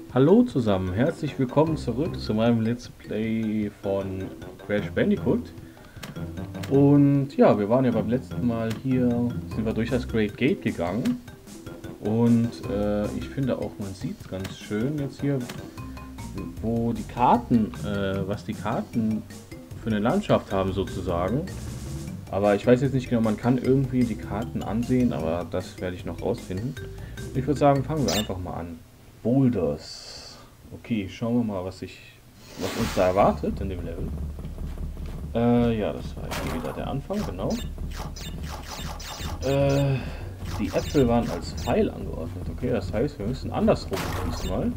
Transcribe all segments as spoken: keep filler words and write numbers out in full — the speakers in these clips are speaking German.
Hallo zusammen, herzlich willkommen zurück zu meinem Let's Play von Crash Bandicoot. Und ja, wir waren ja beim letzten Mal hier, sind wir durch das Great Gate gegangen. Und äh, ich finde auch, man sieht es ganz schön jetzt hier, wo die Karten, äh, was die Karten für eine Landschaft haben sozusagen. Aber ich weiß jetzt nicht genau, man kann irgendwie die Karten ansehen, aber das werde ich noch rausfinden. Ich würde sagen, fangen wir einfach mal an. Boulders. Okay, schauen wir mal, was, ich, was uns da erwartet in dem Level. Äh, ja, das war hier wieder der Anfang, genau. Äh, die Äpfel waren als Pfeil angeordnet. Okay, das heißt, wir müssen andersrum diesmal.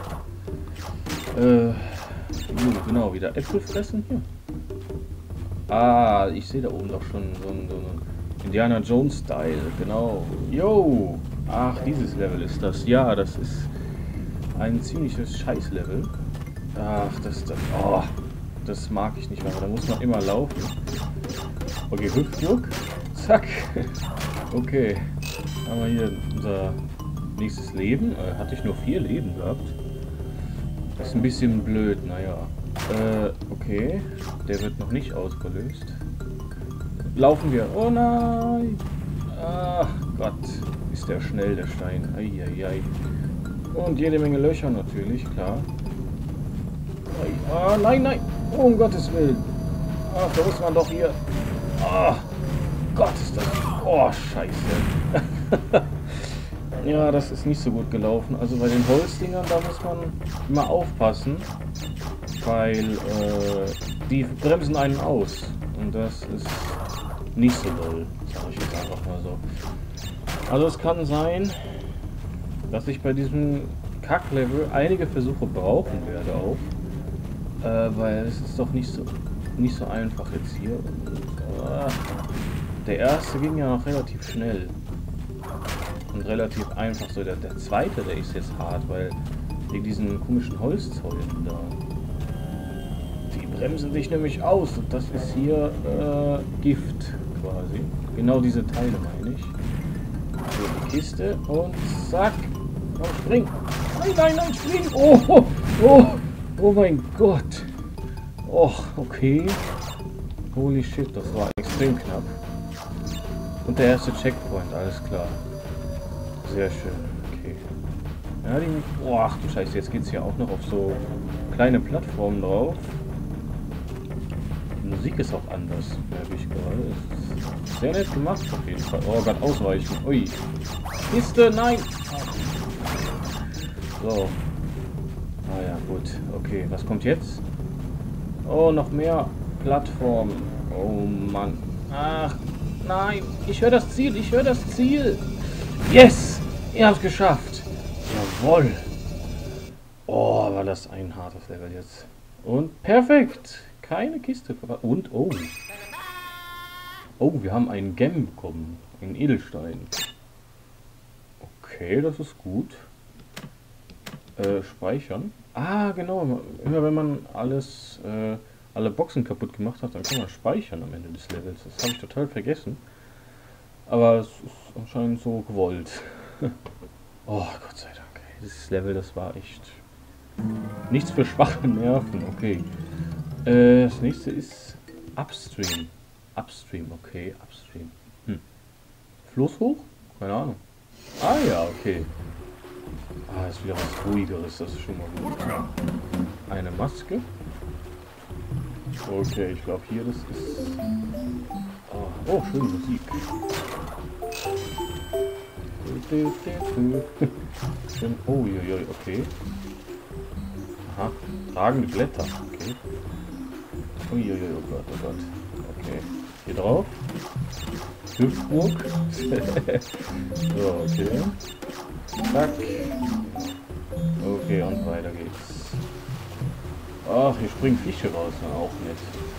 Äh, genau, wieder Äpfel fressen hier. Ah, ich sehe da oben doch schon so einen, so einen Indiana Jones Style, genau. Yo! Ach, dieses Level ist das. Ja, das ist ein ziemliches Scheiß-Level. Ach, das, das, oh, das mag ich nicht mehr. Da muss man immer laufen. Okay, Hüftdruck. Zack. Okay. Haben wir hier unser nächstes Leben. Äh, hatte ich nur vier Leben gehabt. Das ist ein bisschen blöd, naja. Äh, okay. Der wird noch nicht ausgelöst. Laufen wir. Oh nein! Ach Gott. Ist der schnell, der Stein. Eieiei. Und jede Menge Löcher natürlich, klar. Ah, nein, nein. Oh, um Gottes Willen. Ach, da muss man doch hier... Ah, Gott, ist das... Oh, scheiße. Ja, das ist nicht so gut gelaufen. Also bei den Holzdingern, da muss man immer aufpassen. Weil äh, die bremsen einen aus. Und das ist nicht so doll. Sag ich jetzt einfach mal so. Also es kann sein, dass ich bei diesem Kack-Level einige Versuche brauchen werde auch. Äh, weil es ist doch nicht so nicht so einfach jetzt hier. Und, äh, der erste ging ja noch relativ schnell. Und relativ einfach. So der, der zweite, der ist jetzt hart, weil wegen diesen komischen Holzzäunen da. Die bremsen sich nämlich aus. Und das ist hier äh, Gift quasi. Genau diese Teile meine ich. So, die Kiste und zack. Komm, spring. Nein, nein, nein, spring. Oh, oh, oh mein Gott. Oh, okay. Holy shit, das war extrem knapp. Und der erste Checkpoint, alles klar. Sehr schön, okay. Ja, die... Oh, ach du Scheiße, jetzt geht's hier auch noch auf so kleine Plattformen drauf. Die Musik ist auch anders, merke ich gerade. Ist sehr nett gemacht auf jeden Fall. Oh Gott, ausweichen. Ui. Kiste, nein! So. Ah ja, gut. Okay, was kommt jetzt? Oh, noch mehr Plattformen. Oh Mann. Ach, nein. Ich höre das Ziel. Ich höre das Ziel. Yes! Ihr habt es geschafft. Jawohl. Oh, war das ein hartes Level jetzt. Und perfekt. Keine Kiste. Und, oh. Oh, wir haben einen Gem bekommen. Einen Edelstein. Okay, das ist gut. Äh, speichern. Ah, genau. Immer wenn man alles, äh, alle Boxen kaputt gemacht hat, dann kann man speichern am Ende des Levels. Das habe ich total vergessen. Aber es ist anscheinend so gewollt. Oh, Gott sei Dank. Dieses Level, das war echt nichts für schwache Nerven. Okay. Äh, das nächste ist Upstream. Upstream, okay. Upstream. Hm. Fluss hoch? Keine Ahnung. Ah ja, okay. Ah, ist wieder was Ruhigeres, das ist schon mal gut. Eine Maske. Okay, ich glaube hier, das ist... Oh, oh, schöne Musik. Schön, oh, ui, okay. Aha, tragende Blätter, okay. Uiuiui, oh Gott, oh Gott. Okay, hier drauf. Hüftburg. So, okay. Zack. Okay, und weiter geht's. Ach, hier springen Fische raus, na, auch nett.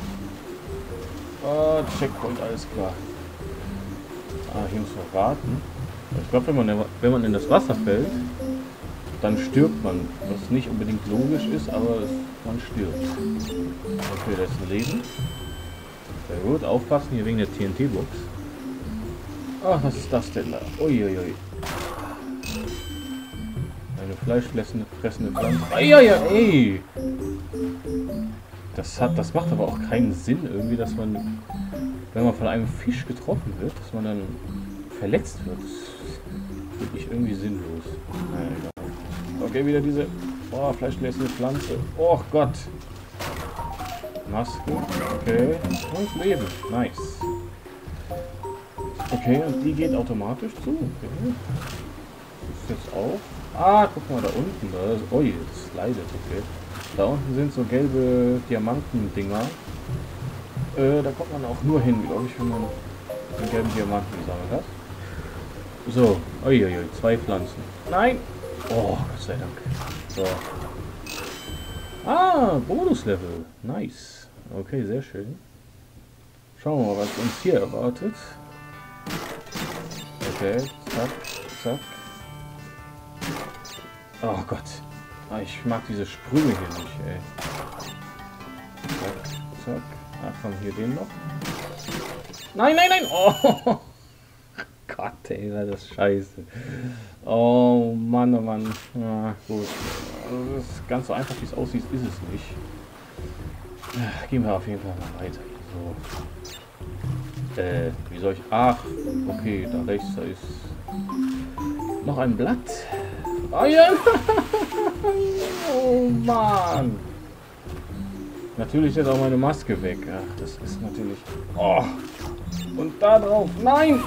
Ah, Checkpoint, alles klar. Ah, hier muss man warten. Ich glaube, wenn man, wenn man in das Wasser fällt, dann stirbt man. Was nicht unbedingt logisch ist, aber man stirbt. Okay, das ist ein Leben. Sehr gut, aufpassen hier wegen der T N T-Box. Ach, was ist das denn da? Uiuiui. Eine fleischfressende fressende Pflanze. Ah, ja, ja, ey! Das hat, das macht aber auch keinen Sinn irgendwie, dass man, wenn man von einem Fisch getroffen wird, dass man dann verletzt wird. Das finde ich irgendwie sinnlos. Naja, egal. Okay, wieder diese oh, fleischfressende Pflanze. Oh Gott! Maske. Okay. Und Leben. Nice. Okay, und die geht automatisch zu. Okay. Das ist jetzt auch. Ah, guck mal da unten. Da ist, oh, das slidet. Okay. Da unten sind so gelbe Diamanten-Dinger. Äh, da kommt man auch nur hin, glaube ich, wenn man den gelben Diamanten gesammelt hat. So. Uiuiui, zwei Pflanzen. Nein! Oh, Gott sei Dank. So. Ah, Bonuslevel. Nice. Okay, sehr schön. Schauen wir mal, was uns hier erwartet. Okay, zack, zack. Oh Gott. Ah, ich mag diese Sprünge hier nicht, ey. Zack, zack. Ach komm, hier den noch. Nein, nein, nein! Oh Gott, ey, das ist scheiße. Oh Mann, oh Mann. Ja, gut. Also, das ist ganz so einfach, wie es aussieht, ist es nicht. Ja, gehen wir auf jeden Fall mal weiter. So. Äh, wie soll ich... Ach, okay, da rechts, da ist noch ein Blatt. Oh ja! Oh Mann! Natürlich ist auch meine Maske weg. Ach, das ist natürlich... Oh! Und da drauf... Nein!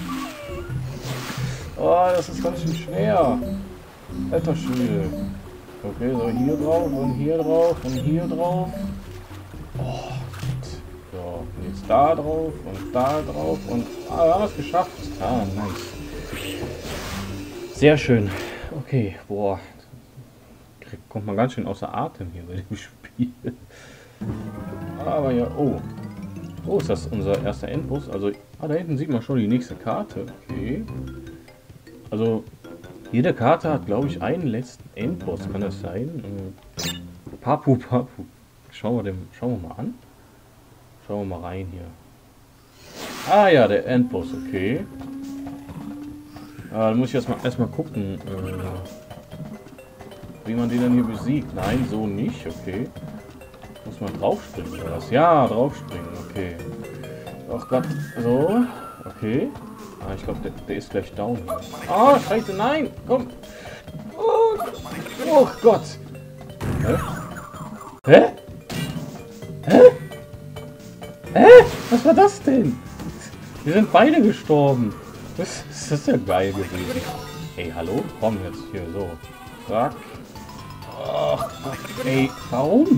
Oh, das ist ganz schön schwer. Alter Schwede. Okay, so hier drauf und hier drauf und hier drauf. Oh, Gott. So, und jetzt da drauf und da drauf und... Ah, wir haben es geschafft. Ah, nice. Sehr schön. Okay, boah. Kommt man ganz schön außer Atem hier bei dem Spiel. Aber ja, oh. Oh, ist das unser erster Endboss? Also, ah, da hinten sieht man schon die nächste Karte. Okay. Also, jede Karte hat, glaube ich, einen letzten Endboss. Kann das sein? Äh, Papu, Papu. Schauen wir, dem, schauen wir mal an. Schauen wir mal rein hier. Ah ja, der Endboss, okay. Ah, dann muss ich erstmal erstmal gucken, äh, wie man den dann hier besiegt. Nein, so nicht, okay. Muss man draufspringen oder was? Ja, draufspringen, okay. Ach Gott, so, okay. Ah, ich glaube, der, der ist gleich down. Ah, scheiße, nein, komm. Oh, oh Gott. Hä? Hä? Hä? Hä? Was war das denn? Wir sind beide gestorben. Das, das ist ja geil gewesen. Hey, hallo? Komm jetzt hier, so. Zack. Oh, ey, warum?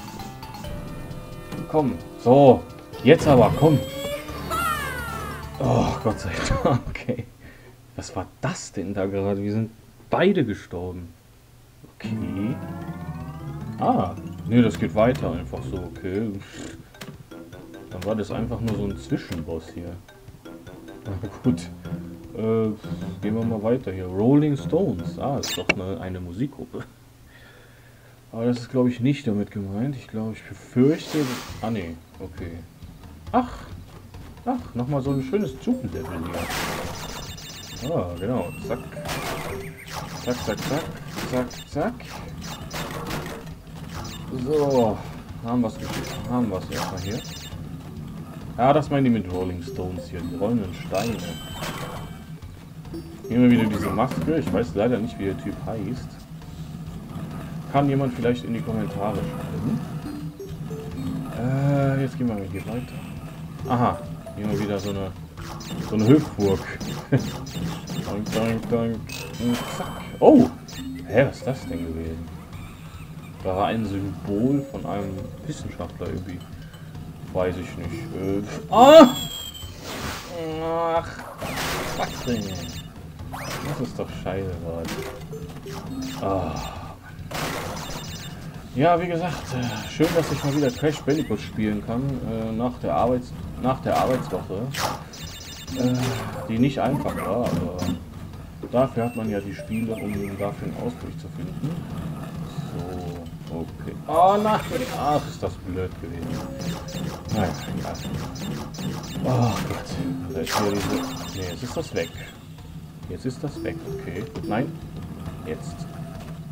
Komm, so. Jetzt aber, komm. Oh, Gott sei Dank, okay. Was war das denn da gerade? Wir sind beide gestorben. Okay. Ah, nee, das geht weiter einfach so, okay. Dann war das einfach nur so ein Zwischenboss hier. Na gut. Äh, gehen wir mal weiter hier. Rolling Stones. Ah, ist doch eine, eine Musikgruppe. Aber das ist, glaube ich, nicht damit gemeint. Ich glaube, ich befürchte... Ah, nee. Okay. Ach. Ach, nochmal so ein schönes Jugendlevel hier. Ah, genau. Zack. Zack, zack, zack. Zack, zack. So. Haben wir es geschickt. Haben wir es erstmal hier. Ja, das meinen die mit Rolling Stones hier. Die rollenden Steine. Hier haben wir wieder diese Maske. Ich weiß leider nicht, wie der Typ heißt. Kann jemand vielleicht in die Kommentare schreiben? Äh, jetzt gehen wir mal hier weiter. Aha. Hier haben wir wieder so eine so eine Hüpfburg. Dank, dank, dank. Und zack. Oh! Hä, was ist das denn gewesen? Da war ein Symbol von einem Wissenschaftler irgendwie. Weiß ich nicht. Äh, ah! Ach, was denn? Das ist doch scheiße gerade. Ah. Ja, wie gesagt, äh, schön, dass ich mal wieder Crash Bandicoot spielen kann, äh, nach der Arbeits nach der Arbeitswoche. Äh, die nicht einfach war, aber dafür hat man ja die Spiele, um dafür einen Ausgleich zu finden. So, okay. Oh nein! Ach, ist das blöd gewesen. Naja, ja. Oh Gott. Da ist hier diese... Ne, jetzt ist das weg. Jetzt ist das weg, okay. Nein. Jetzt.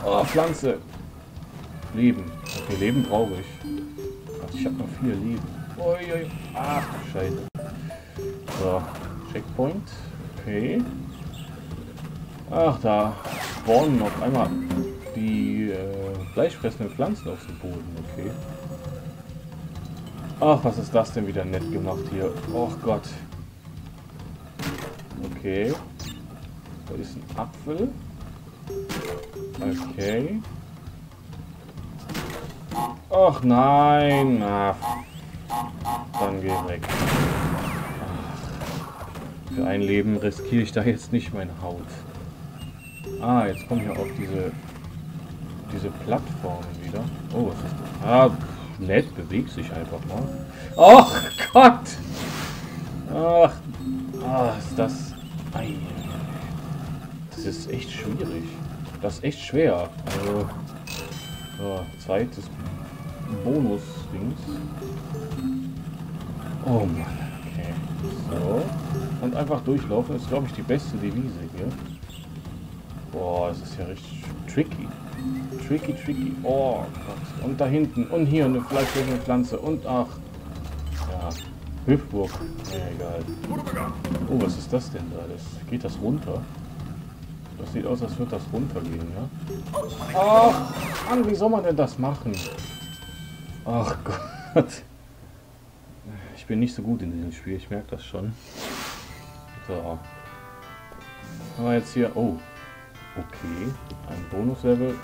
Oh, Pflanze. Leben. Okay, Leben brauche ich. Ach, ich habe noch vier Leben. Ui, ui. Ach, Scheiße. So, Checkpoint. Okay. Ach, da spawnen auf einmal die äh, fleischfressenden Pflanzen auf dem Boden. Okay. Ach, was ist das denn wieder nett gemacht hier? Oh Gott. Okay. Da ist ein Apfel. Okay. Ach nein. Ach. Dann geh weg. Ach. Für ein Leben riskiere ich da jetzt nicht meine Haut. Ah, jetzt kommen wir auf diese diese Plattformen wieder. Oh, was ist das? Ah, nett, bewegt sich einfach mal. Ach Gott! Ach, ah, ist das... Ei. Das ist echt schwierig. Das ist echt schwer. Also, so, zweites Bonus-Dings. Oh Mann, okay. So. Und einfach durchlaufen ist, glaube ich, die beste Devise hier. Boah, es ist ja richtig tricky. Tricky, tricky. Oh Gott. Und da hinten. Und hier eine fleischfressende Pflanze. Und ach. Ja. Hüpfburg. Ja, egal. Oh, was ist das denn da? Das, geht das runter? Das sieht aus, als würde das runtergehen, ja? Ach, Mann, wie soll man denn das machen? Ach Gott. Ich bin nicht so gut in diesem Spiel, ich merke das schon. So. Haben wir jetzt hier... Oh. Okay. Ein Bonuslevel.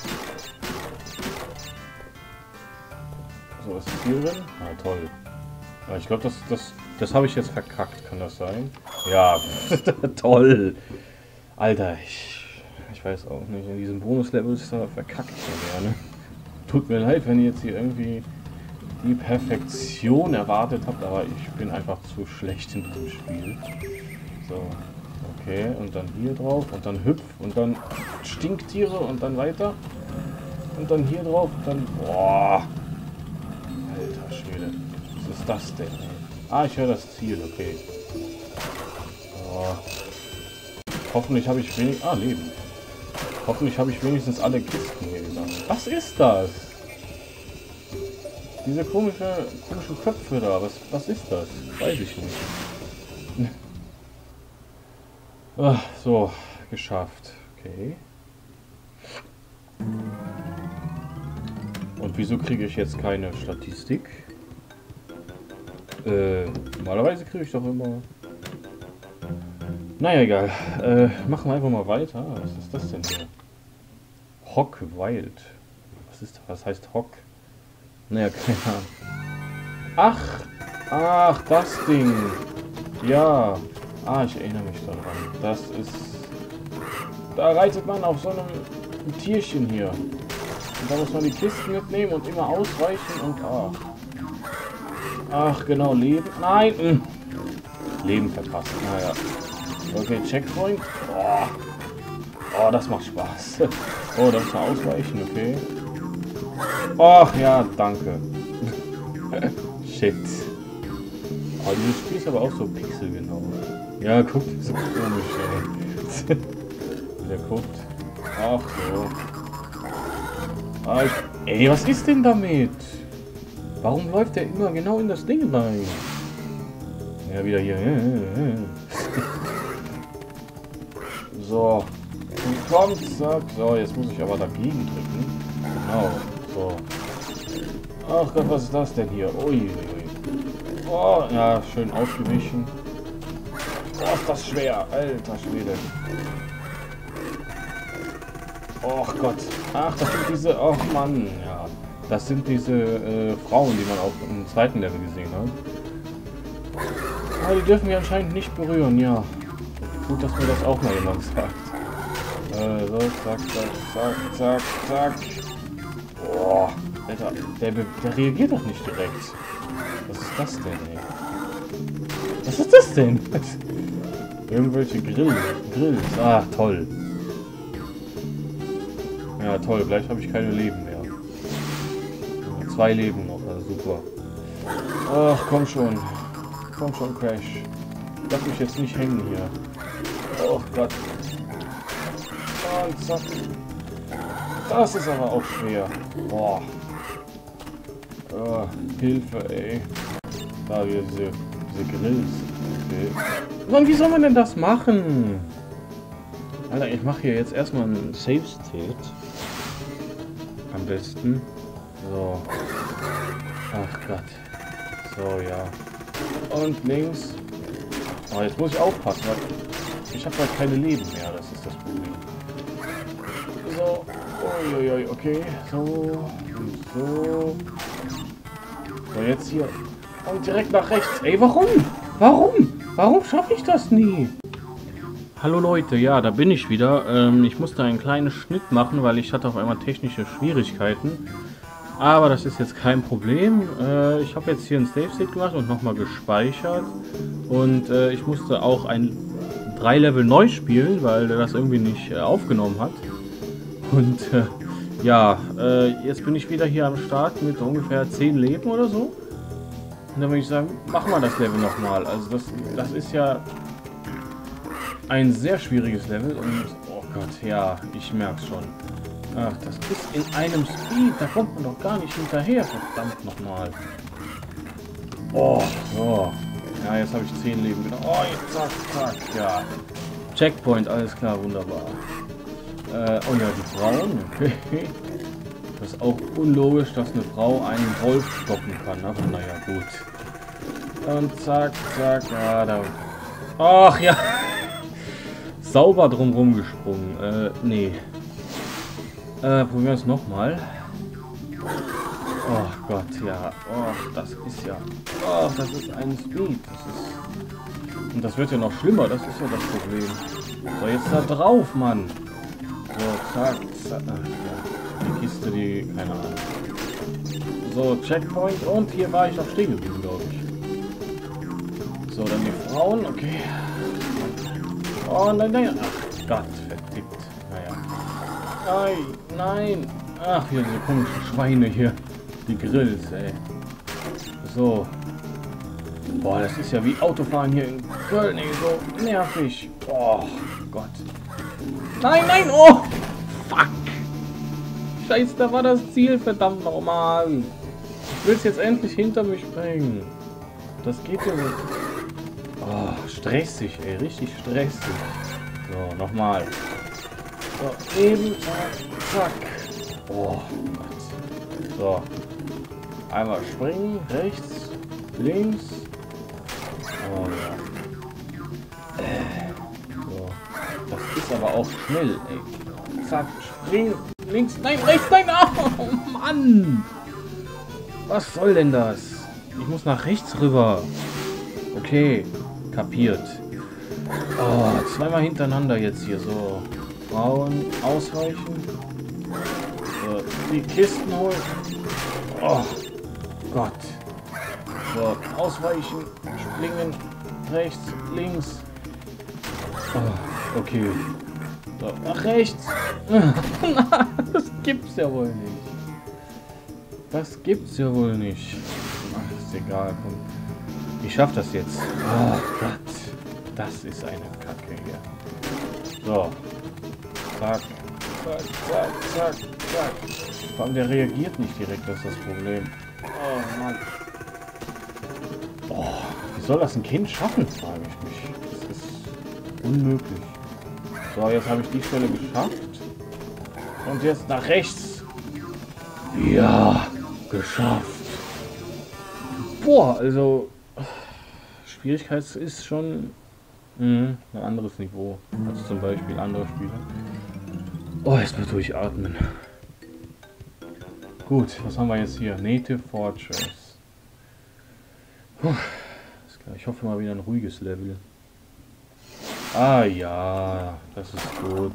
So, was ist hier drin? Ah, toll. Ja, ich glaube, das, das, das habe ich jetzt verkackt. Kann das sein? Ja, toll. Alter, ich, ich weiß auch nicht. In diesem Bonuslevel da verkacke ich ja gerne. Tut mir leid, wenn ihr jetzt hier irgendwie die Perfektion erwartet habt, aber ich bin einfach zu schlecht in diesem Spiel. So, okay, und dann hier drauf und dann Hüpf und dann Stinktiere und dann weiter. Und dann hier drauf und dann... Boah! Alter Schwede. Was ist das denn? Ah, ich höre das Ziel, okay. So. Hoffentlich habe ich wenig... Ah, Leben. Hoffentlich habe ich wenigstens alle Kisten hier gesammelt. Was ist das? Diese komische, komischen Köpfe da. Was, was ist das? Weiß ich nicht. Ach, so, geschafft. Okay. Und wieso kriege ich jetzt keine Statistik? Äh, normalerweise kriege ich doch immer... Naja, egal. Äh, machen wir einfach mal weiter. Was ist das denn hier? Hock Wild. Was ist das? Was heißt Hock? Naja, keine Ahnung. Ach! Ach, das Ding! Ja! Ah, ich erinnere mich daran. Das ist... Da reitet man auf so einem Tierchen hier. Und da muss man die Kisten mitnehmen und immer ausweichen und... Ach, ach genau, Leben... Nein! Mh. Leben verpasst. Naja. Okay, Checkpoint. Oh. Oh, das macht Spaß. Oh, da muss man ausweichen, okay. Ach ja, danke. Shit. Oh, dieses Spiel ist aber auch so pixelgenau. Ja, guck, so komisch, ey. Der guckt. Ach so. Ah, ich, ey, was ist denn damit? Warum läuft der immer genau in das Ding rein? Ja, wieder hier. So. Und kommt, zack. So, jetzt muss ich aber dagegen drücken. Genau. So. Ach Gott, was ist das denn hier? Ui. Oh, ja, schön ausgewichen. Oh, ist das schwer. Alter Schwede. Och Gott. Ach, das sind diese... Oh Mann, ja. Das sind diese äh, Frauen, die man auch im zweiten Level gesehen hat. Aber die dürfen wir anscheinend nicht berühren, ja. Gut, dass mir das auch mal jemand sagt. Äh, so, zack, zack, zack, zack, zack. Boah, Alter, der, der reagiert doch nicht direkt. Was ist das denn, ey? Was ist das denn? Irgendwelche Grill, Grills. Ah, toll. Ja, toll. Gleich habe ich keine Leben mehr. Zwei Leben noch, also super. Ach, komm schon. Komm schon, Crash. Lass mich jetzt nicht hängen hier. Oh Gott. Und zack. Das ist aber auch schwer. Boah. Oh, Hilfe, ey. Da wieder diese, diese Grills. Okay. Mann, wie soll man denn das machen? Alter, ich mache hier jetzt erstmal einen Save State. Am besten. So. Ach Gott. So, ja. Und links. Oh, jetzt muss ich aufpassen, weil ich habe halt keine Leben mehr. Das ist das Problem. So. Uiuiui, okay. So. Und so. So, jetzt hier. Und direkt nach rechts. Ey, warum? Warum? Warum schaffe ich das nie? Hallo Leute, ja, da bin ich wieder. Ähm, ich musste einen kleinen Schnitt machen, weil ich hatte auf einmal technische Schwierigkeiten. Aber das ist jetzt kein Problem. Äh, ich habe jetzt hier ein Save State gemacht und nochmal gespeichert. Und äh, ich musste auch ein drei Level neu spielen, weil der das irgendwie nicht äh, aufgenommen hat. Und äh, ja, äh, jetzt bin ich wieder hier am Start mit ungefähr zehn Leben oder so. Und dann würde ich sagen, machen wir das Level nochmal. Also das, das ist ja ein sehr schwieriges Level und oh Gott, ja, ich merke es schon. Ach, das ist in einem Speed, da kommt man doch gar nicht hinterher, verdammt nochmal. Oh, so. Ja, jetzt habe ich zehn Leben. Oh, jetzt zack, zack, ja. Checkpoint, alles klar, wunderbar. Äh, oh ja, die Frauen, okay. Das ist auch unlogisch, dass eine Frau einen Wolf stoppen kann, aber naja, gut. Und zack, zack, ja, da... Ach ja! Sauber drumrum gesprungen. Äh, nee. Äh, probieren wir es nochmal. Oh Gott, ja. Oh, das ist ja... Oh, das ist ein Speed. Das ist... Und das wird ja noch schlimmer, das ist ja das Problem. So, jetzt da drauf, Mann. So, zack, zack. Ach, ja. Die Kiste, die... Keine Ahnung. So, Checkpoint. Und hier war ich noch stehen geblieben, glaube ich. So, dann die Frauen. Okay. Oh, nein, nein. Ach Gott, verdickt. Naja. Nein, nein. Ach, hier diese komischen Schweine hier. Die Grills, ey. So. Boah, das ist ja wie Autofahren hier in Köln, ey. So nervig. Oh Gott. Nein, nein. Oh. Fuck. Scheiße, da war das Ziel. Verdammt nochmal. Ich will es jetzt endlich hinter mich bringen. Das geht ja nicht. Oh, stressig, ey. Richtig stressig. So, nochmal. So, eben. Zack. Oh Gott. So. Einmal springen. Rechts. Links. Oh ja. So. Das ist aber auch schnell, ey. Zack. Springen. Links. Nein, rechts. Nein. Oh Mann. Was soll denn das? Ich muss nach rechts rüber. Okay. Kapiert. Oh, zweimal hintereinander jetzt hier so. Frauen ausweichen. So, die Kisten holen. Oh Gott. So, ausweichen. Springen. Rechts, links. Oh, okay. So, nach rechts. Das gibt's ja wohl nicht. Das gibt's ja wohl nicht. Ach, ist egal. Komm. Ich schaff das jetzt. Oh Gott. Das ist eine Kacke hier. So. Zack. Zack, zack, zack, zack. Vor allem der reagiert nicht direkt, das ist das Problem. Oh Mann. Oh, wie soll das ein Kind schaffen, frage ich mich. Das ist unmöglich. So, jetzt habe ich die Stelle geschafft. Und jetzt nach rechts. Ja, geschafft. Boah, also... Schwierigkeit ist schon mh, ein anderes Niveau als zum Beispiel andere Spiele. Oh, erstmal durchatmen. Gut, was haben wir jetzt hier? Native Fortress. Puh, ist klar. Ich hoffe mal wieder ein ruhiges Level. Ah ja, das ist gut.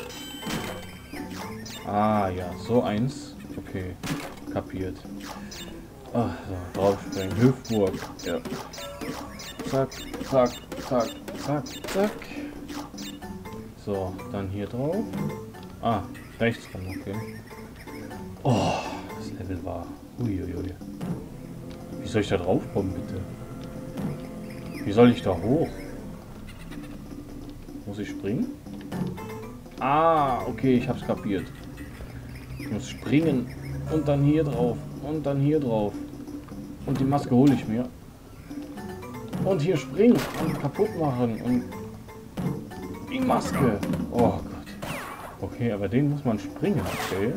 Ah ja, so eins. Okay, kapiert. Ah, so, draufspringen. Hüftburg. Ja. Zack, zack, zack, zack, zack. So, dann hier drauf. Ah, rechts rum, okay. Oh, das Level war... Uiuiui. Wie soll ich da drauf kommen, bitte? Wie soll ich da hoch? Muss ich springen? Ah, okay, ich hab's kapiert. Ich muss springen und dann hier drauf und dann hier drauf. Und die Maske hole ich mir. Und hier springen und kaputt machen und die Maske. Oh Gott. Okay, aber den muss man springen, okay.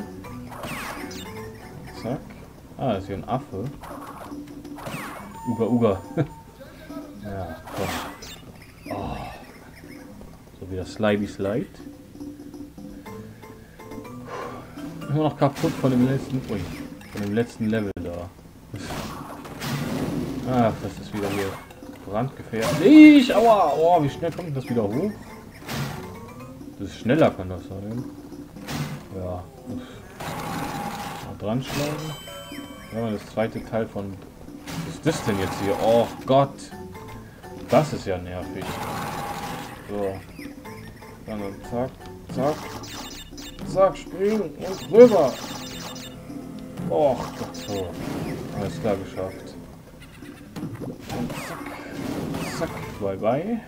Zack. Ah, ist hier ein Affe. Uga Uga. Ja, komm. Oh. So wie das Slidey Slide. Immer noch kaputt von dem letzten. Ui, von dem letzten Level da. Ach, das ist wieder hier brandgefährlich. Aua! Oh, wie schnell kommt das wieder hoch? Das ist schneller, kann das sein. Ja. Mal dran schlagen. Ja, das zweite Teil von. Was ist das denn jetzt hier? Oh Gott! Das ist ja nervig. So. Dann zack, zack. Zack, springen und rüber. Oh Gott, so. Alles klar geschafft. Und zack, zack, bye bye.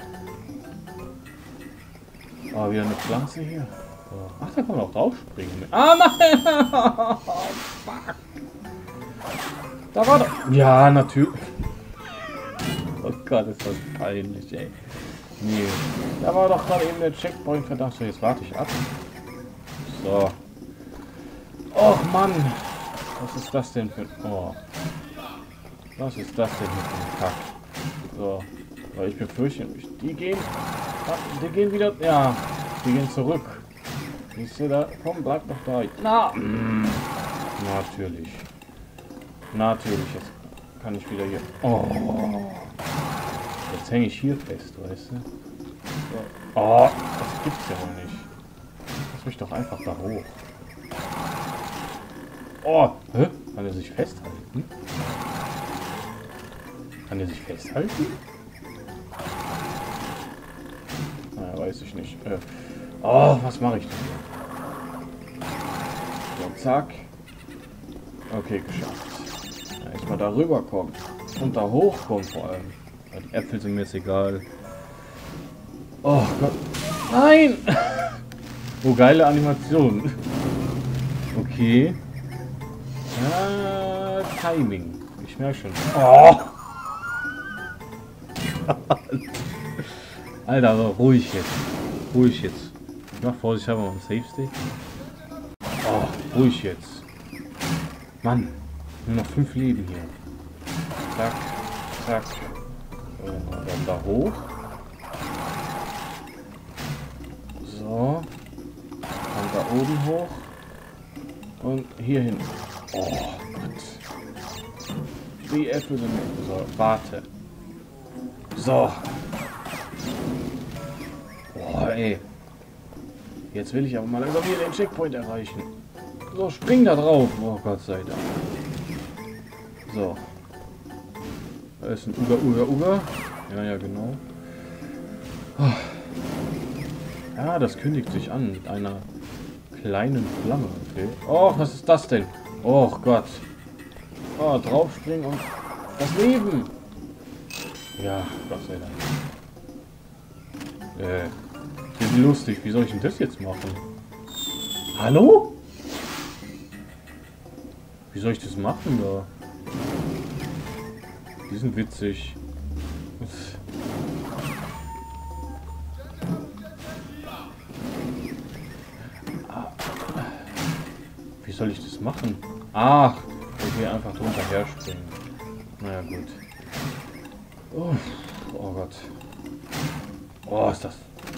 Ah, wieder eine Pflanze hier. So. Ach, da kann man auch drauf springen. Ah, nein! Fuck. Da war doch. Ja, natürlich. Oh Gott, ist das peinlich, ey. Nee. Da war doch gerade eben der Checkpoint, verdammt. So, jetzt warte ich ab. So. Och Mann. Was ist das denn für ein... Oh. Was ist das denn für ein Kack? So. Weil ich befürchte, die gehen... Die gehen wieder... Ja. Die gehen zurück. Siehst du da? Komm, bleib noch da. Na! Mm. Natürlich. Natürlich. Jetzt kann ich wieder hier... Oh. Jetzt hänge ich hier fest, weißt du? So. Oh. Das gibt's ja wohl nicht. Lass mich doch einfach da hoch. Oh, hä? Kann er sich festhalten? Kann er sich festhalten? Naja, weiß ich nicht. Äh, oh, was mache ich denn hier? So, zack. Okay, geschafft. Ja, erstmal da rüber kommen. Und da hochkommen vor allem. Ja, die Äpfel sind mir jetzt egal. Oh Gott. Nein! Oh, geile Animation. Okay. Ah, Timing. Ich merke schon. Oh. Alter, aber ruhig jetzt. Ruhig jetzt. Ich mach vorsichtshalber mal einen Safe Stick. Oh, ruhig jetzt. Mann. Nur noch fünf Leben hier. Zack. Zack. Und dann da hoch. So. Und da oben hoch. Und hier hin. Oh Gott. Die Äpfel sind... So, warte. So. Boah, ey. Jetzt will ich aber mal langsam hier den Checkpoint erreichen. So, spring da drauf. Oh Gott sei Dank. So. Da ist ein Uga, Uga, Uga. Ja, ja, genau. Oh. Ja, das kündigt sich an mit einer kleinen Flamme. Okay. Oh, was ist das denn? Oh Gott. Oh, draufspringen und das Leben. Ja, Gott sei Dank. Äh, das ist lustig. Wie soll ich denn das jetzt machen? Hallo? Wie soll ich das machen da? Die sind witzig. Wie soll ich das machen? Ach, ich will einfach drunter her springen. Naja, gut. Oh, oh Gott. Oh, ist das...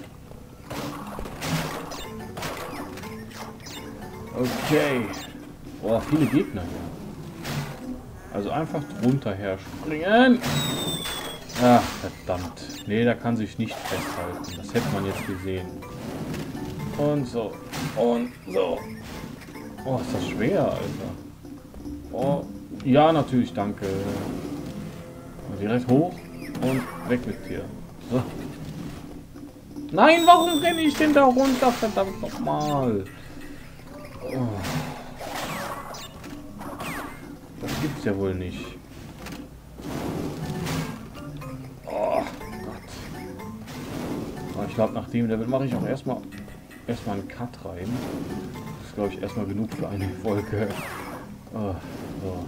Okay. Oh, viele Gegner hier. Also einfach drunter her springen. Ach, verdammt. Nee, da kann sich nicht festhalten. Das hätte man jetzt gesehen. Und so. Und so. Oh, ist das schwer, Alter. Oh, ja, natürlich, danke. Direkt hoch und weg mit dir. So. Nein, warum renne ich denn da runter? Verdammt nochmal. Oh. Das gibt's ja wohl nicht. Oh Gott. Oh, ich glaube, nach dem Level mache ich auch erstmal erstmal einen Cut rein. ist, glaube ich, erstmal genug für eine Folge. Oh, so.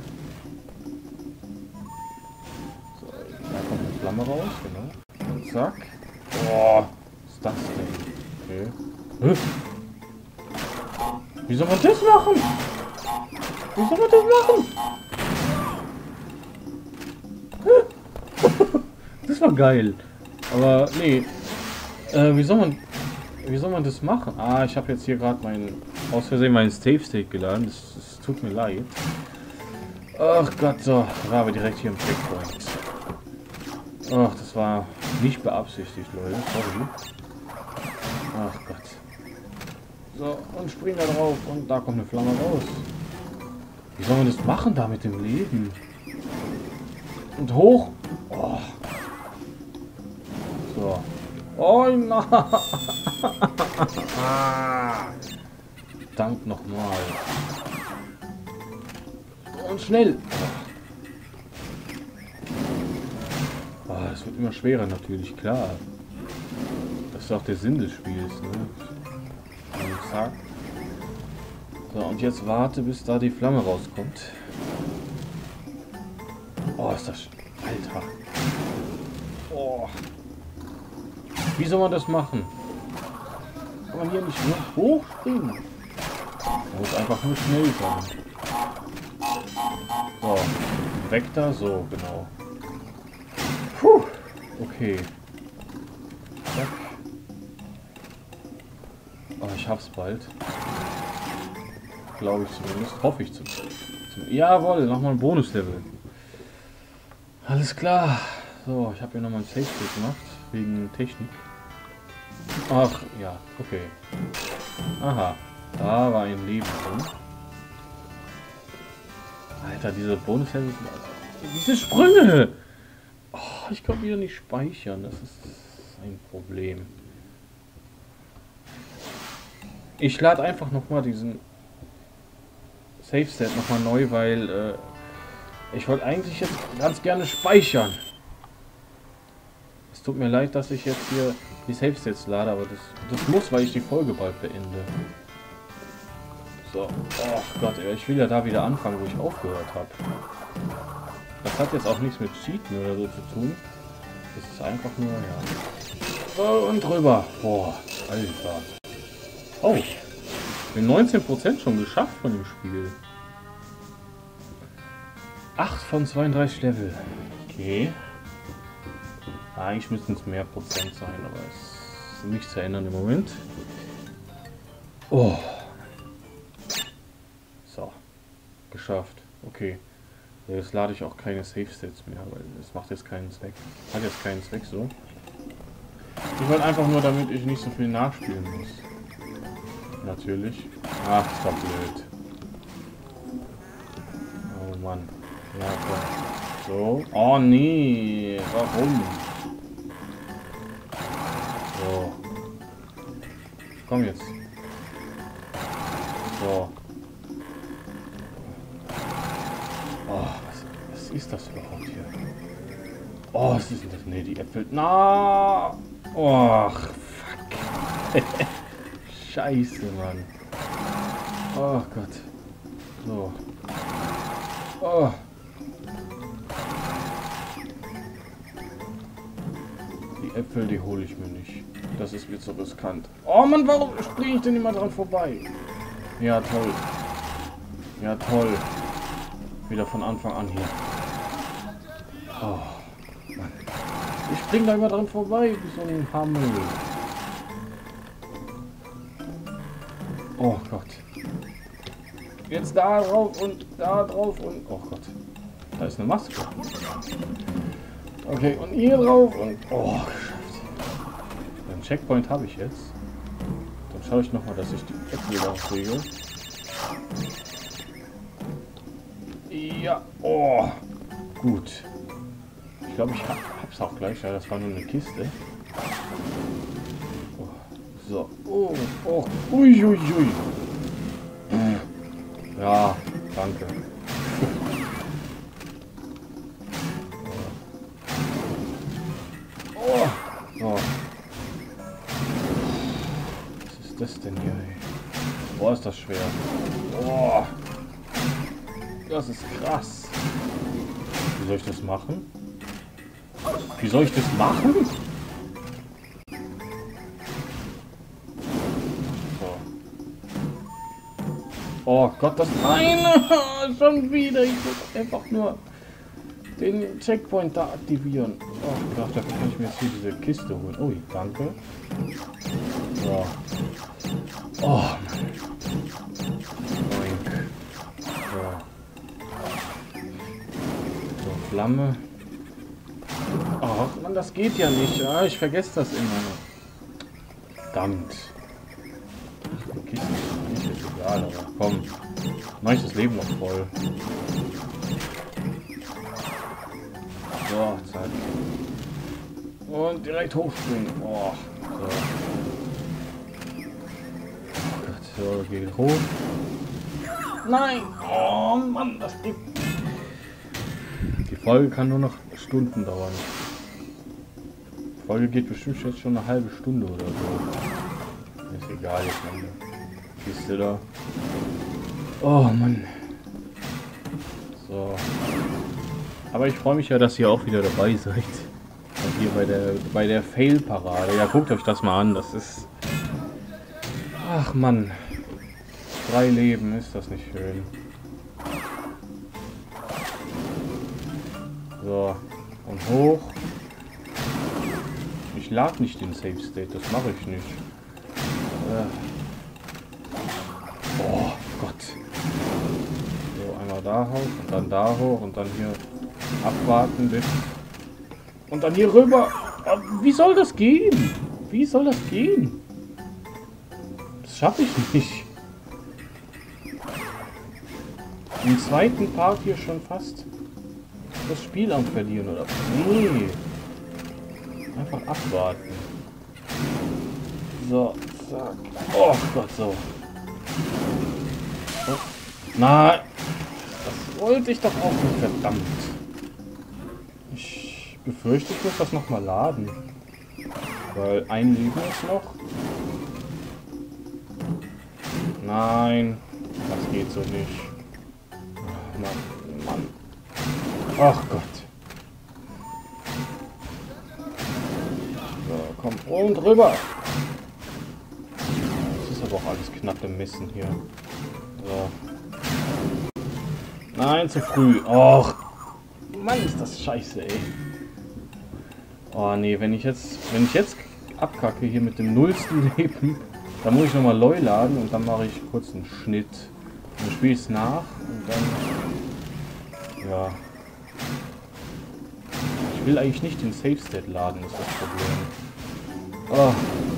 So, da kommt eine Flamme raus, genau. Und zack. Boah, was ist das denn? Okay. Hä? Wie soll man das machen? Wie soll man das machen? Das war geil. Aber nee. Äh, wie soll man. Wie soll man das machen? Ah, ich habe jetzt hier gerade mein. Aus Versehen meinen Save State geladen. Das, das tut mir leid. Ach Gott, so. War aber direkt hier im Checkpoint. Ach, das war nicht beabsichtigt, Leute. Sorry. Ach Gott. So, und spring da drauf und da kommt eine Flamme raus. Wie soll man das machen da mit dem Leben? Und hoch. Oh. So. Oh nein. Dank nochmal. Und schnell. Oh, es wird immer schwerer natürlich, klar. Das ist auch der Sinn des Spiels, ne? Zack. So, und jetzt warte, bis da die Flamme rauskommt. Oh, ist das... Alter. Oh. Wie soll man das machen? Kann man hier nicht nur hochspringen? Man muss einfach nur schnell sein. So. Weg da, so, genau. Puh. Okay. Zack. Oh, ich hab's bald. Glaube ich zumindest. Hoffe ich zumindest. Jawohl, nochmal ein Bonuslevel. Alles klar. So, ich habe hier nochmal ein Safe State gemacht. Wegen Technik. Ach, ja, okay. Aha. Da war ein Leben drin. Alter, diese Bonuslevel. Diese Sprünge! Oh, ich kann wieder nicht speichern. Das ist ein Problem. Ich lade einfach nochmal diesen Save Set nochmal neu, weil äh, ich wollte eigentlich jetzt ganz gerne speichern. Es tut mir leid, dass ich jetzt hier die Save Sets lade, aber das, das muss, weil ich die Folge bald beende. So, oh Gott, ich will ja da wieder anfangen, wo ich aufgehört habe. Das hat jetzt auch nichts mit Cheaten oder so zu tun. Das ist einfach nur, ja. So, und drüber. Boah, Alter. Oh, wir haben neunzehn Prozent schon geschafft von dem Spiel. acht von zweiunddreißig Level. Okay. Eigentlich müssten es mehr Prozent sein, aber es ist nicht zu ändern im Moment. Oh. So. Geschafft. Okay. Jetzt lade ich auch keine Save States mehr, weil es macht jetzt keinen Zweck. Hat jetzt keinen Zweck so. Ich wollte einfach nur, damit ich nicht so viel nachspielen muss. Natürlich. Ach, ist doch blöd. Oh Mann. Ja, komm. So. Oh nee. Warum? So. Komm jetzt. So. Oh, was, was ist das überhaupt hier? Oh, was ist denn das? Nee, die Äpfel. Na. Oh, fuck. Scheiße, Mann. Oh Gott. So. Oh. Die Äpfel, die hole ich mir nicht. Das ist mir zu riskant. Oh Mann, warum springe ich denn immer dran vorbei? Ja, toll. Ja, toll. Wieder von Anfang an hier. Oh, Mann. Ich springe da immer dran vorbei, wie so ein Hammel. Oh Gott. Jetzt da drauf und da drauf und... Oh Gott. Da ist eine Maske. Okay, und hier drauf und... Oh, geschafft. Den Checkpoint habe ich jetzt. Dann schaue ich nochmal, dass ich die Äpfel wieder kriege. Ja, oh. Gut. Ich glaube, ich hab, hab's auch gleich. Ja, das war nur eine Kiste. Oh. So. Oh, oh. Ui, ui, ui. Ja, danke. Oh. So. Was ist das denn hier, ey? Boah, ist ist das schwer. Boah. Das ist krass. Wie soll ich das machen? Wie soll ich das machen? So. Oh Gott, das... Nein! Schon wieder. Ich muss einfach nur den Checkpoint da aktivieren. Oh, ich dachte, dafür kann ich mir jetzt hier diese Kiste holen. Ui, danke. So. Oh, Mann. Oink. So. So, Flamme. Ach, Mann, das geht ja nicht. Ja, ich vergesse das immer. Verdammt. Die Kiste ist nicht egal, aber komm. Mach ich das Leben noch voll. So, zack. Und direkt hochspringen. Oh, so. Oh Gott, so, geht hoch. Nein! Oh Mann, das geht. Die Folge kann nur noch Stunden dauern. Die Folge geht bestimmt jetzt schon eine halbe Stunde oder so. Ist egal, jetzt meine Kiste da. Oh Mann. So. Aber ich freue mich ja, dass ihr auch wieder dabei seid. Und hier bei der bei der Fail-Parade. Ja, guckt euch das mal an. Das ist... Ach Mann. Drei Leben, ist das nicht schön. So. Und hoch. Ich lade nicht den Save State. Das mache ich nicht. Äh. Oh Gott. So, einmal da hoch und dann da hoch und dann hier abwarten bis... Und dann hier rüber. Wie soll das gehen? Wie soll das gehen? Das schaffe ich nicht. Im zweiten Part hier schon fast das Spiel am Verlieren, oder? Nee. Einfach abwarten. So, zack. Oh Gott, so. Oh. Nein. Das wollte ich doch auch nicht, verdammt. Ich befürchte, ich muss das nochmal laden. Weil ein Leben ist noch. Nein. Das geht so nicht. Mann, Mann. Ach Gott. So, komm. Und rüber. Das ist aber auch alles knapp im Messen hier. So. Nein, zu früh. Och. Mann, ist das scheiße, ey. Oh nee, wenn ich jetzt, wenn ich jetzt abkacke hier mit dem nullsten Leben, dann muss ich nochmal neu laden und dann mache ich kurz einen Schnitt. Dann spiele ich es nach und dann... Ja. Ich will eigentlich nicht den Save State laden, ist das Problem. Oh.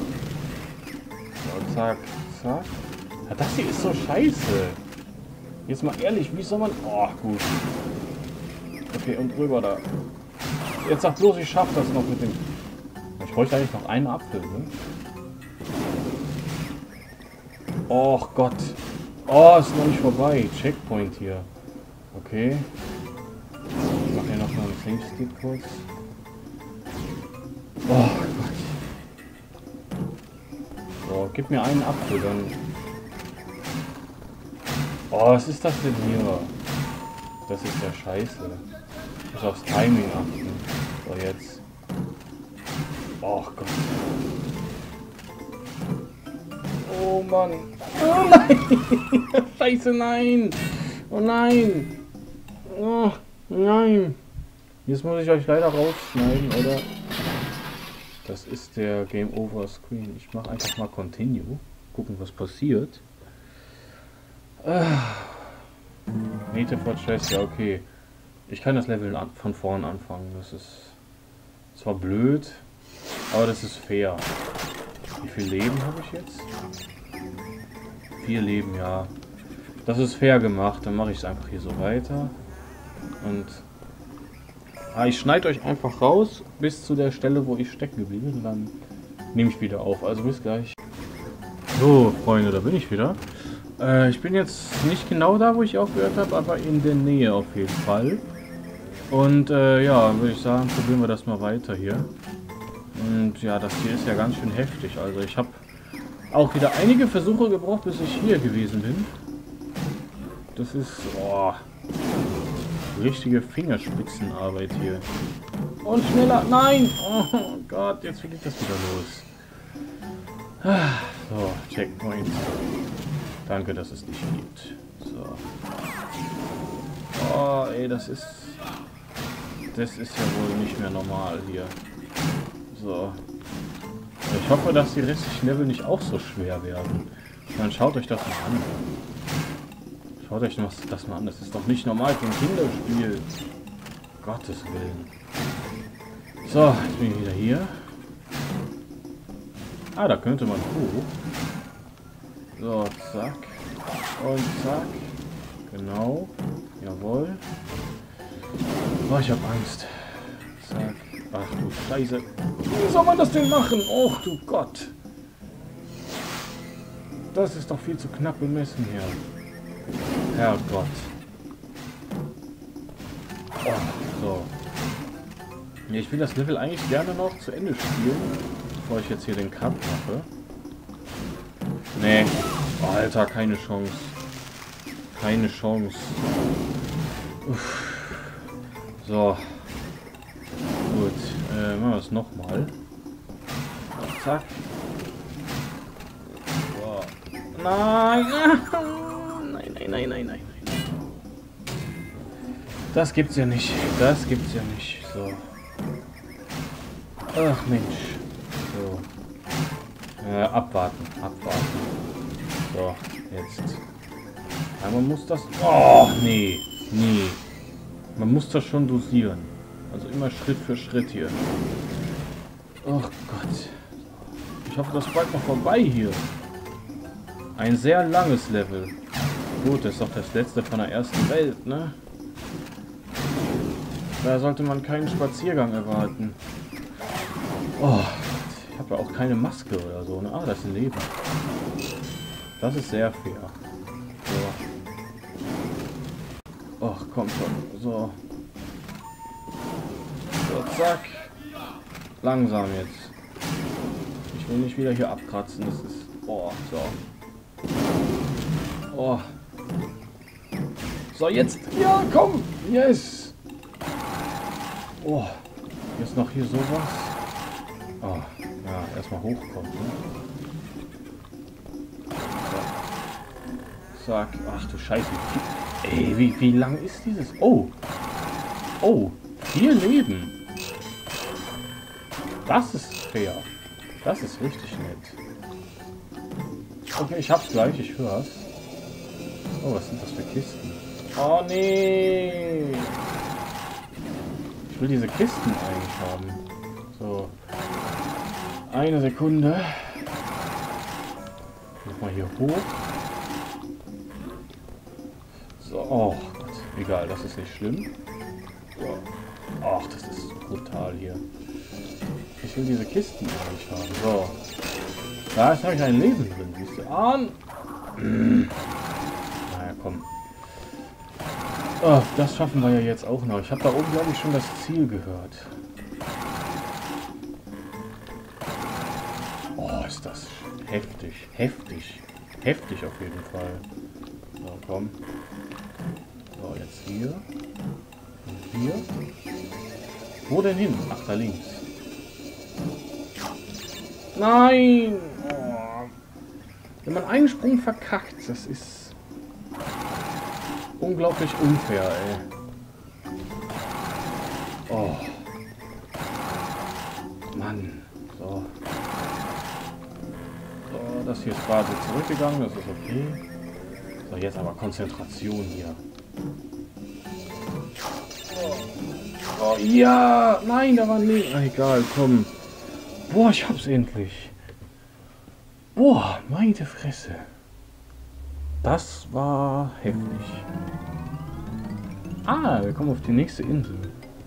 So, zack, zack. Ja, das hier ist so scheiße. Jetzt mal ehrlich, wie soll man... Oh, gut. Okay, und rüber da. Jetzt sag bloß, ich schaff das noch mit dem... Ich bräuchte eigentlich noch einen Apfel, ne? Och Gott. Oh, ist noch nicht vorbei. Checkpoint hier. Okay. Ich mache hier noch mal einen Save Stick kurz. Oh Gott. So, gib mir einen Apfel, dann... Oh, was ist das denn hier? Das ist ja scheiße. Ich muss aufs Timing achten. So, jetzt. Oh Gott. Oh Mann. Oh nein. Scheiße, nein. Oh nein. Oh nein. Jetzt muss ich euch leider rausschneiden, oder? Das ist der Game Over Screen. Ich mache einfach mal Continue. Gucken, was passiert. Ah. Native for Chess, ja okay. Ich kann das Level an, von vorn anfangen. Das ist zwar blöd, aber das ist fair. Wie viel Leben habe ich jetzt? Vier Leben, ja. Das ist fair gemacht. Dann mache ich es einfach hier so weiter. Und ah, ich schneide euch einfach raus bis zu der Stelle, wo ich stecken geblieben bin. Und dann nehme ich wieder auf. Also bis gleich. So, Freunde, da bin ich wieder. Äh, ich bin jetzt nicht genau da, wo ich aufgehört habe, aber in der Nähe auf jeden Fall. Und äh, ja, würde ich sagen, probieren wir das mal weiter hier. Und ja, das hier ist ja ganz schön heftig. Also ich habe Auch wieder einige Versuche gebraucht, bis ich hier gewesen bin. Das ist... Oh, richtige Fingerspitzenarbeit hier. Und schneller. Nein! Oh Gott, jetzt geht das wieder los. So, Checkpoint. Danke, dass es dich gibt. So. Oh, ey, das ist... Das ist ja wohl nicht mehr normal hier. So. Ich hoffe, dass die restlichen Level nicht auch so schwer werden. Dann schaut euch das mal an. Schaut euch das mal an. Das ist doch nicht normal für ein Kinderspiel. Gottes Willen. So, jetzt bin ich wieder hier. Ah, da könnte man hoch. So, zack. Und zack. Genau. Jawohl. Oh, ich hab Angst. Zack. Ach du Scheiße. Wie soll man das denn machen? Och du Gott. Das ist doch viel zu knapp bemessen hier. Herrgott. Oh, so. Ja, ich will das Level eigentlich gerne noch zu Ende spielen, bevor ich jetzt hier den Cut mache. Nee. Oh, Alter, keine Chance. Keine Chance. Uff. So. Gut. Äh, machen wir es nochmal. Zack. So. Nein. Nein, nein, nein, nein, nein. Das gibt's ja nicht. Das gibt's ja nicht. So. Ach Mensch. So. Äh, abwarten. Abwarten. So. Jetzt. Ja, man muss das... Oh, nee. Nee. Man muss das schon dosieren. Also immer Schritt für Schritt hier. Oh Gott. Ich hoffe, das ist bald noch vorbei hier. Ein sehr langes Level. Gut, das ist doch das letzte von der ersten Welt, ne? Da sollte man keinen Spaziergang erwarten. Oh, ich habe ja auch keine Maske oder so, ne? Ah, das ist ein Leben. Das ist sehr fair. So. Och, komm schon. So. So, zack. Langsam jetzt. Ich will nicht wieder hier abkratzen. Das ist... Oh, so. Oh. So, jetzt. Ja, komm. Yes. Oh. Jetzt noch hier sowas. Oh. Ja, erstmal hochkommen. Ne? So. Zack. Ach du Scheiße. Ey, wie, wie lang ist dieses... Oh. Oh. Vier Leben. Das ist fair. Das ist richtig nett. Okay, ich hab's gleich. Ich hör's. Oh, was sind das für Kisten? Oh, nee. Ich will diese Kisten eigentlich haben. So. Eine Sekunde. Nochmal hier hoch. So. Oh Gott. Egal, das ist nicht schlimm. So. Ach, das ist brutal hier. Ich will diese Kisten eigentlich haben. So. Da ist habe ich ein Leben drin, siehst du. Ah. Hm. Naja, komm. Oh, das schaffen wir ja jetzt auch noch. Ich habe da oben, glaube ich, schon das Ziel gehört. Oh, ist das heftig. Heftig. Heftig auf jeden Fall. So, komm. So, jetzt hier. Und hier. Wo denn hin? Ach, da links. Nein! Oh. Wenn man einen Sprung verkackt, das ist unglaublich unfair, ey. Oh. Mann. So. So, das hier ist gerade zurückgegangen, das ist okay. So, jetzt aber Konzentration hier. Oh, ja! Nein, da war nicht. Na, egal, komm. Boah, ich hab's endlich. Boah, meine Fresse. Das war heftig. Ah, wir kommen auf die nächste Insel.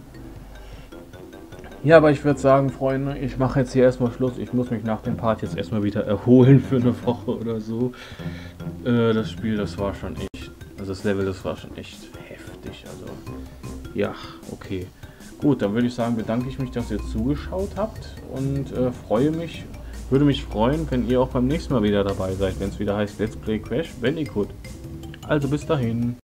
Ja, aber ich würde sagen, Freunde, ich mache jetzt hier erstmal Schluss. Ich muss mich nach dem Part jetzt erstmal wieder erholen für eine Woche oder so. Äh, das Spiel, das war schon echt... Also das Level, das war schon echt heftig. Also, ja, okay. Gut, dann würde ich sagen, bedanke ich mich, dass ihr zugeschaut habt und äh, freue mich, Würde mich freuen, wenn ihr auch beim nächsten Mal wieder dabei seid, wenn es wieder heißt Let's Play Crash Bandicoot. Also bis dahin.